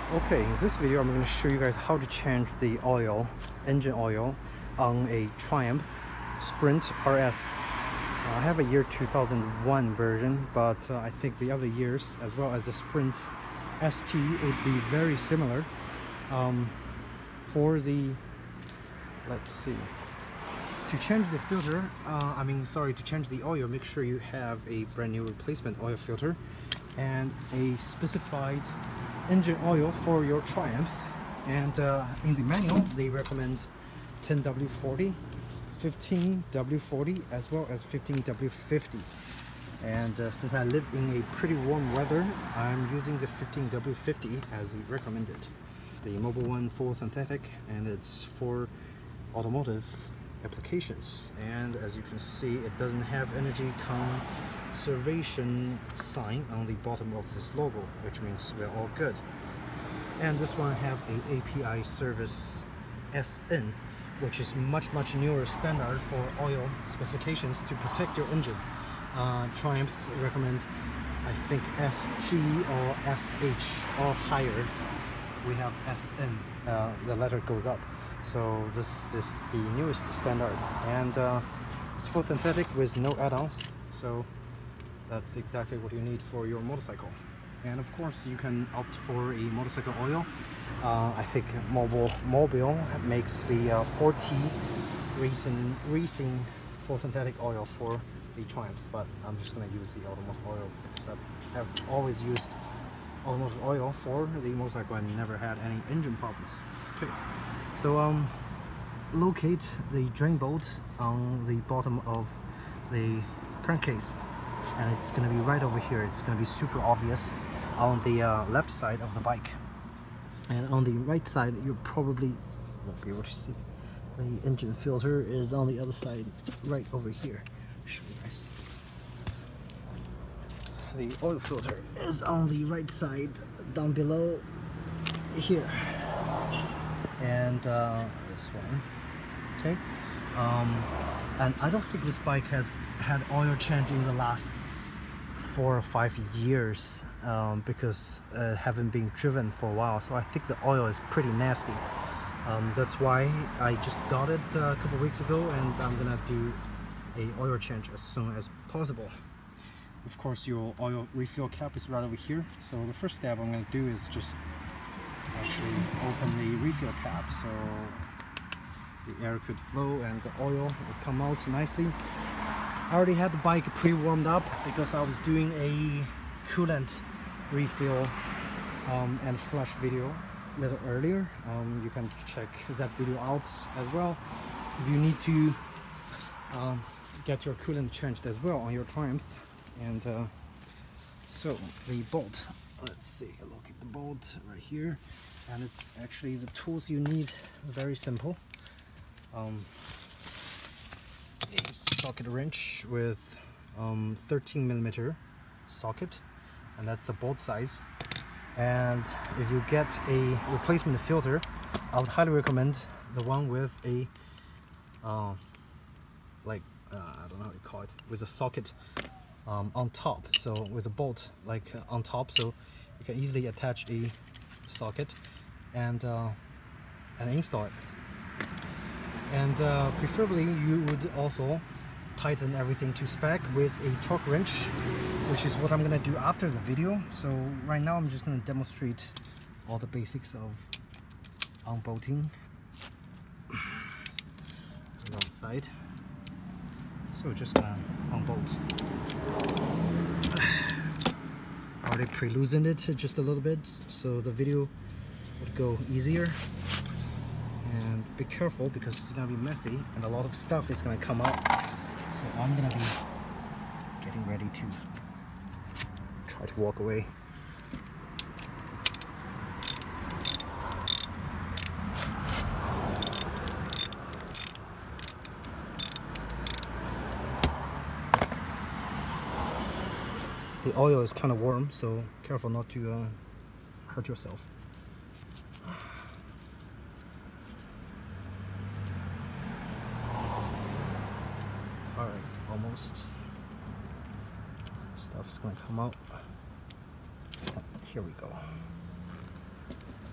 Okay, in this video I'm going to show you guys how to change the oil, engine oil, on a Triumph Sprint RS. I have a year 2001 version, but I think the other years, as well as the Sprint ST, would be very similar. For the, let's see, to change the filter, to change the oil, make sure you have a brand new replacement oil filter and a specified engine oil for your Triumph. And in the manual they recommend 10W40, 15W40, as well as 15W50. And since I live in a pretty warm weather, I'm using the 15W50 as recommended. The Mobil 1 full synthetic, and it's for automotive applications. And as you can see, it doesn't have energy conservation sign on the bottom of this logo, which means we're all good. And this one have a API service SN, which is much newer standard for oil specifications to protect your engine. Triumph recommend, I think, SG or SH or higher. We have SN, the letter goes up. So this is the newest standard, and it's full synthetic with no add-ons, so that's exactly what you need for your motorcycle. And of course you can opt for a motorcycle oil. I think Mobil makes the 4T racing full synthetic oil for the Triumph, but I'm just going to use the automotive oil because I have always used automotive oil for the motorcycle and never had any engine problems. Okay, so locate the drain bolt on the bottom of the crankcase, and it's going to be right over here. It's going to be super obvious on the left side of the bike, and on the right side you probably won't be able to see. The engine filter is on the other side, right over here. Show you guys. The oil filter is on the right side, down below here, and this one. Okay, and I don't think this bike has had oil change in the last 4 or 5 years, because it haven't been driven for a while, so I think the oil is pretty nasty. That's why I just got it a couple weeks ago, and I'm gonna do a oil change as soon as possible. Of course, your oil refill cap is right over here, so the first step I'm going to do is just actually open the refill cap so the air could flow and the oil would come out nicely. I already had the bike pre-warmed up because I was doing a coolant refill and flush video a little earlier. You can check that video out as well if you need to get your coolant changed as well on your Triumph. And so the bolt, let's see, look at the bolt right here, and it's actually the tools you need, very simple. A socket wrench with 13mm socket, and that's the bolt size. And if you get a replacement filter, I would highly recommend the one with a I don't know how you call it, with a socket on top, so with a bolt on top, so you can easily attach a socket and install it. And preferably you would also tighten everything to spec with a torque wrench, which is what I'm gonna do after the video. So right now I'm just gonna demonstrate all the basics of unbolting the outside. So just gonna unbolt. I already pre-loosened it just a little bit so the video would go easier. And be careful because it's gonna be messy and a lot of stuff is gonna come out. So I'm gonna be getting ready to try to walk away. The oil is kind of warm, so careful not to hurt yourself. Alright, almost. Stuff is going to come out. Here we go.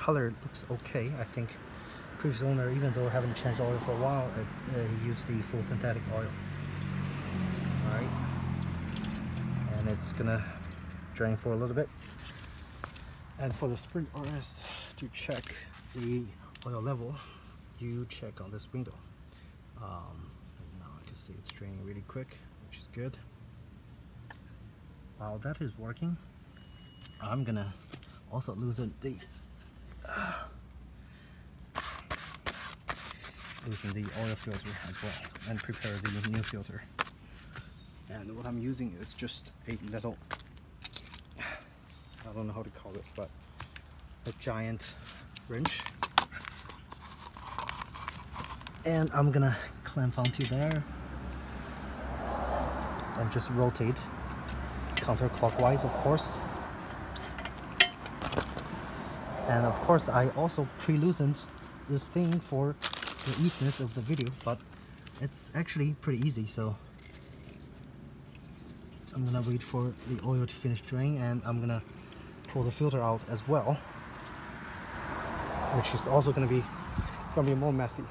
color looks okay. I think previous owner, even though I haven't changed oil for a while, he used the full synthetic oil. Alright, and it's gonna drain for a little bit. And for the Sprint RS, to check the oil level, you check on this window. Now I can see it's draining really quick, which is good. While that is working, I'm gonna also loosen the oil filter as well and prepare the new filter. And what I'm using is just a little, I don't know how to call this, but a giant wrench. And I'm gonna clamp onto there and just rotate counterclockwise, of course. And of course I also pre-loosened this thing for the easiness of the video, but it's actually pretty easy. So I'm gonna wait for the oil to finish draining, and I'm gonna pull the filter out as well, which is also gonna be, it's gonna be more messy.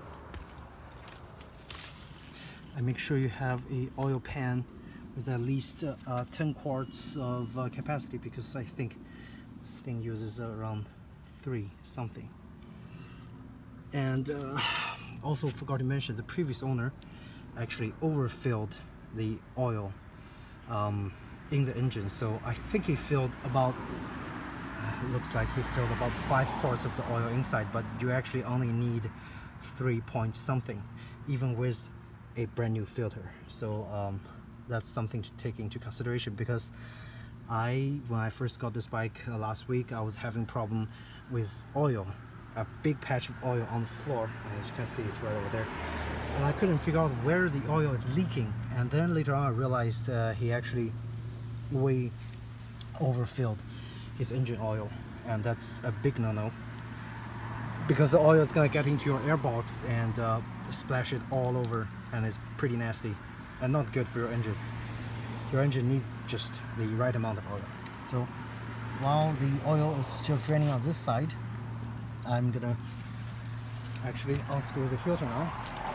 And make sure you have a oil pan with at least 10 quarts of capacity, because I think this thing uses around 3 something. And also forgot to mention, the previous owner actually overfilled the oil in the engine, so I think he filled about, looks like he filled about 5 quarts of the oil inside, but you actually only need 3 point something, even with a brand new filter. So that's something to take into consideration, because when I first got this bike last week, I was having problem with oil, a big patch of oil on the floor, as you can see it's right over there, and I couldn't figure out where the oil is leaking. And then later on I realized he actually way overfilled his engine oil, and that's a big no-no, because the oil is gonna get into your airbox and splash it all over, and it's pretty nasty and not good for your engine. Your engine needs just the right amount of oil. So while the oil is still draining on this side, I'm gonna actually unscrew the filter now.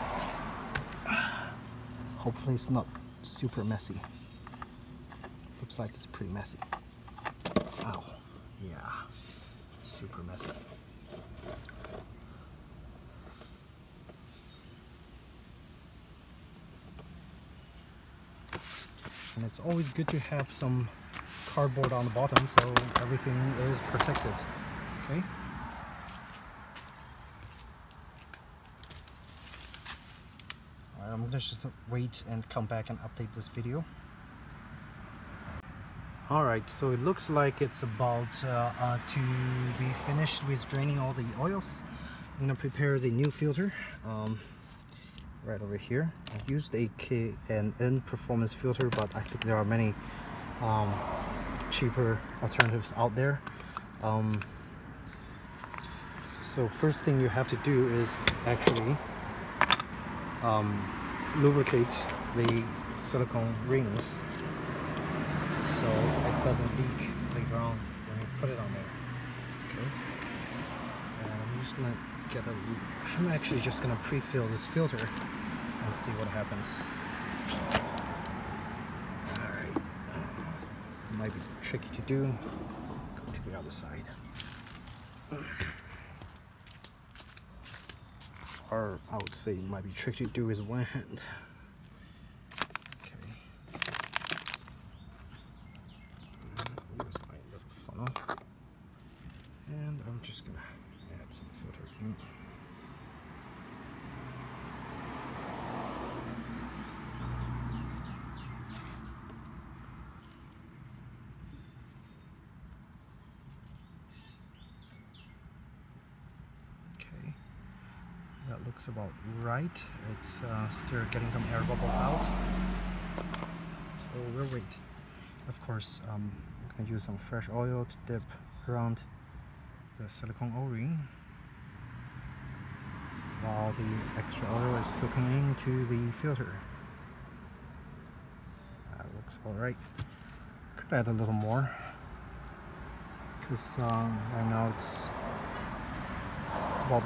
Hopefully it's not super messy. Looks like it's pretty messy. Ow, yeah, super messy. And it's always good to have some cardboard on the bottom so everything is protected. Okay. Alright, I'm gonna just wait and come back and update this video. Alright, so it looks like it's about to be finished with draining all the oils. I'm gonna prepare the new filter. Right over here. I used a K&N performance filter, but I think there are many cheaper alternatives out there. So first thing you have to do is actually lubricate the silicone rings so it doesn't leak later on when you put it on there. Okay. And I'm just gonna I'm actually just gonna pre-fill this filter and see what happens. Alright. It might be tricky to do. Go to the other side. Or I would say it might be tricky to do with one hand. Okay. Here's my little funnel. And I'm just gonna add some filter in. Okay, that looks about right. It's still getting some air bubbles out, so we'll wait. Of course, I'm gonna use some fresh oil to dip around the silicone O-ring while the extra oil is soaking into the filter. That looks alright. Could add a little more, because right now it's about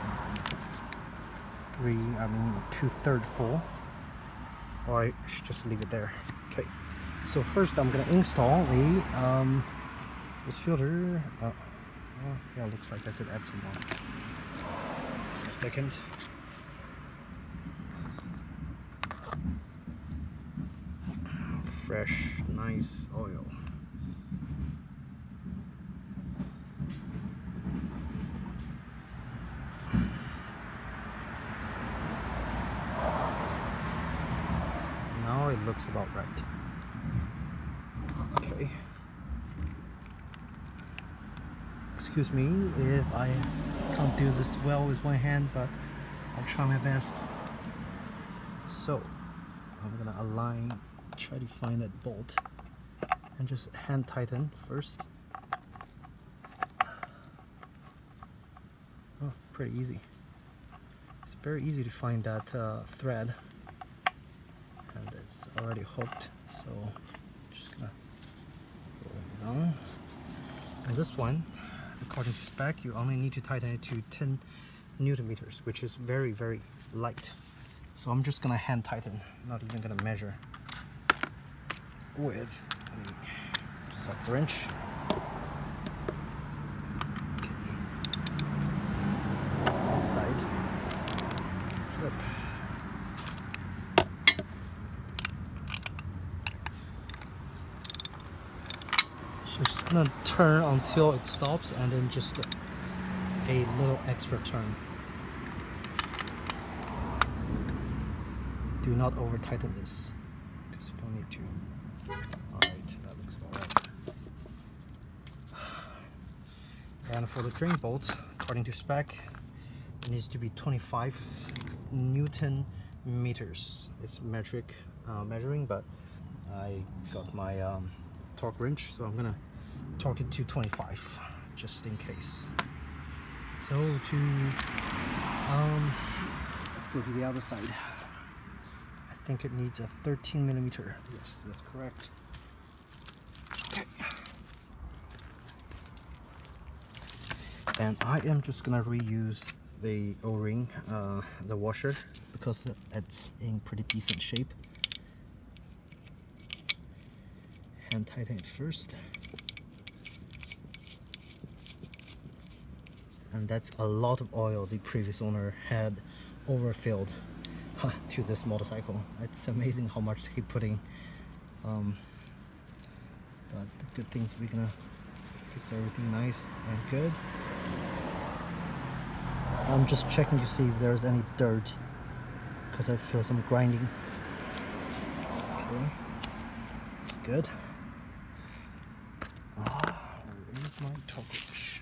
2/3 full, or I should just leave it there. Okay, so first I'm gonna install the this filter. Yeah, looks like I could add some more. A second. Fresh, nice oil. Now it looks about right. Okay. Excuse me if I can't do this well with one hand, but I'll try my best. So I'm gonna align, try to find that bolt, and just hand tighten first. Oh, pretty easy. It's very easy to find that thread, and it's already hooked, so just gonna roll it down. And this one, according to spec, you only need to tighten it to 10 Newton meters, which is very, very light. So I'm just gonna hand tighten, not even gonna measure with a soft wrench. Okay. Side, flip. So just gonna turn until it stops, and then just a little extra turn. Do not over tighten this, because you don't need to. Alright, that looks about right. And for the drain bolt, according to spec, it needs to be 25 Newton meters. It's metric measuring, but I got my torque wrench, so I'm gonna torque it to 25 just in case. So let's go to the other side. I think it needs a 13 millimeter. Yes, that's correct. Okay. And I am just gonna reuse the O-ring, the washer, because it's in pretty decent shape. Hand tighten it first. And that's a lot of oil the previous owner had overfilled to this motorcycle. It's amazing how much he putting. But the good thing is we're gonna fix everything nice and good. I'm just checking to see if there's any dirt, because I feel some grinding. Okay, good. Where is my torque wrench?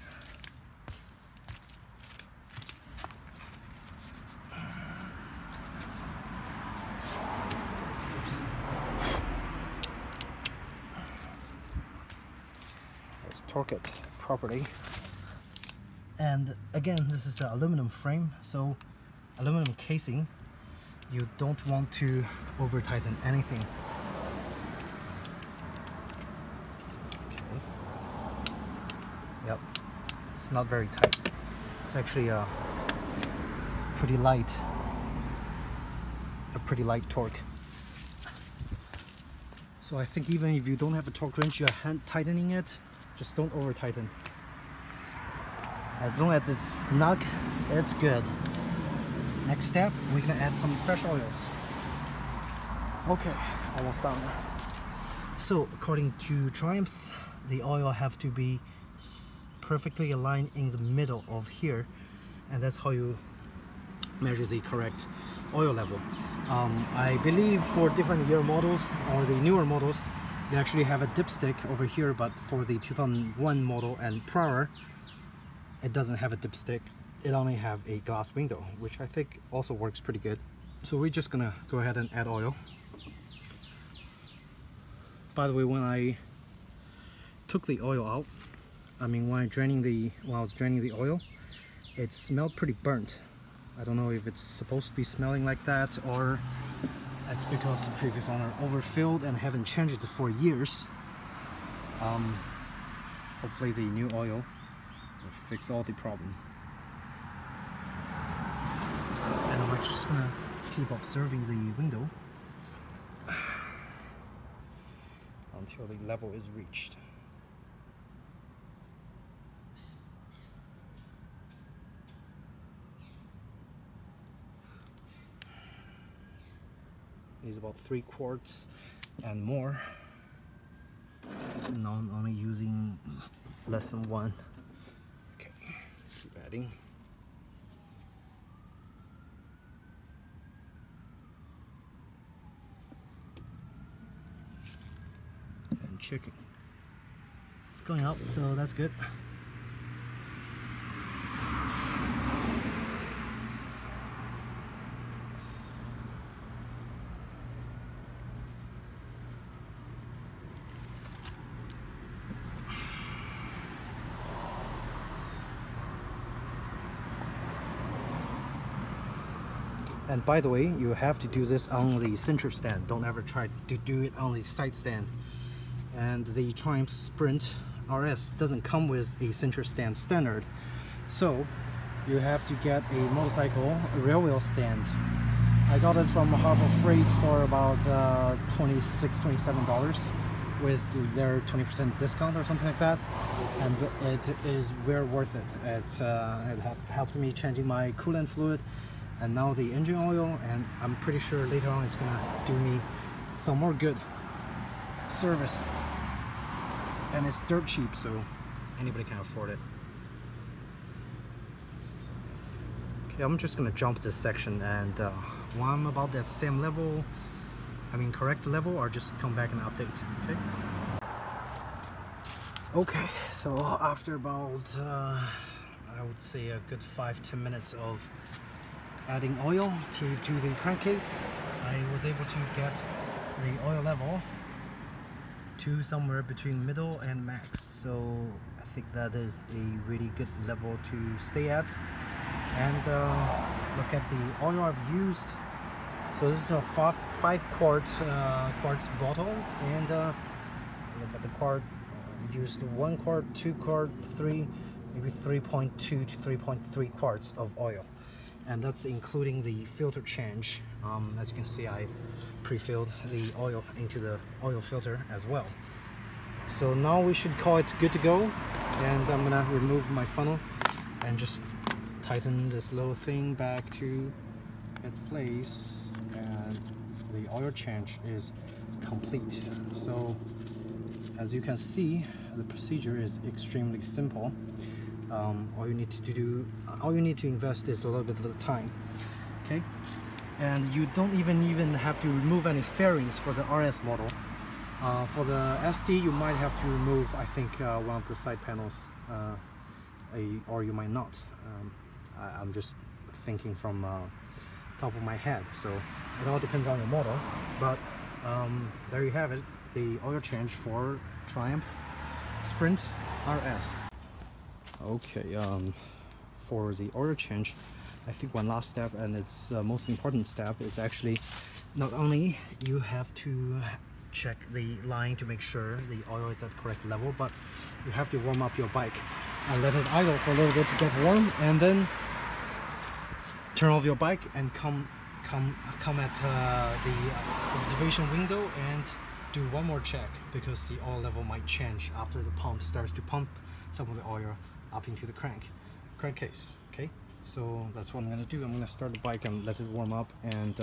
Torque it properly. And again, this is the aluminum frame, so aluminum casing, you don't want to over tighten anything. Okay. Yep, it's not very tight. It's actually a pretty light torque. So I think even if you don't have a torque wrench, you're hand tightening it, just don't over tighten. As long as it's snug, it's good. Next step, we're gonna add some fresh oils. Okay, almost done. So according to Triumph, the oil have to be perfectly aligned in the middle of here, and that's how you measure the correct oil level. I believe for different year models or the newer models, they actually have a dipstick over here, but for the 2001 model and prior, it doesn't have a dipstick. It only have a glass window, which I think also works pretty good. So we're just gonna go ahead and add oil. By the way, when I took the oil out, when I was draining the oil, it smelled pretty burnt. I don't know if it's supposed to be smelling like that, or that's because the previous owner overfilled and haven't changed it for years. Hopefully the new oil will fix all the problem. I'm just gonna keep observing the window until the level is reached. It's about 3 quarts and more. Now I'm only using less than 1. Okay, keep adding. And checking. It's going up, so that's good. And by the way, you have to do this on the center stand. Don't ever try to do it on the side stand. And the Triumph Sprint RS doesn't come with a center stand standard. So you have to get a motorcycle rear wheel stand. I got it from Harbor Freight for about $26, $27 with their 20% discount or something like that. And it is well worth it. It helped me changing my coolant fluid and now the engine oil, and I'm pretty sure later on it's gonna do me some more good service. And it's dirt cheap, so anybody can afford it. Okay, I'm just gonna jump this section, and when I'm about that same level, correct level, or just come back and update. Okay, so after about I would say a good 5-10 minutes of adding oil to the crankcase, I was able to get the oil level to somewhere between middle and max. So I think that is a really good level to stay at. And look at the oil I've used. So this is a 5 quart quarts bottle, and look at the quart. Used 1 quart, 2 quart, 3, maybe 3.2 to 3.3 quarts of oil. And that's including the filter change. As you can see, I pre-filled the oil into the oil filter as well. So now we should call it good to go, and I'm gonna remove my funnel and just tighten this little thing back to its place, and the oil change is complete. So as you can see, the procedure is extremely simple. All you need to invest is a little bit of the time. Okay, and you don't even have to remove any fairings for the RS model. For the ST, you might have to remove, I think, one of the side panels, or you might not. I'm just thinking from top of my head, so it all depends on your model. But there you have it, the oil change for Triumph Sprint RS. Okay, for the oil change, I think one last step, and it's the most important step, is actually not only you have to check the line to make sure the oil is at the correct level, but you have to warm up your bike and let it idle for a little bit to get warm, and then turn off your bike and come at the observation window and do one more check, because the oil level might change after the pump starts to pump some of the oil up into the crankcase. Okay, so that's what I'm gonna do. I'm gonna start the bike and let it warm up, and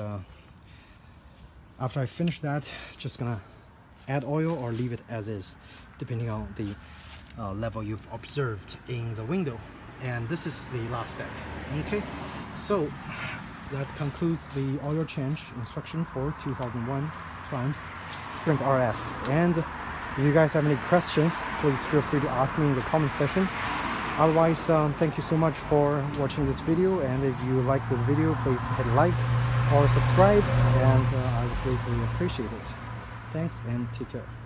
after I finish that, just gonna add oil or leave it as is, depending on the level you've observed in the window. And this is the last step. Okay, so that concludes the oil change instruction for 2001 Triumph Sprint RS. And if you guys have any questions, please feel free to ask me in the comment section. Otherwise, thank you so much for watching this video, and if you like this video, please hit like or subscribe, and I would greatly appreciate it. Thanks, and take care.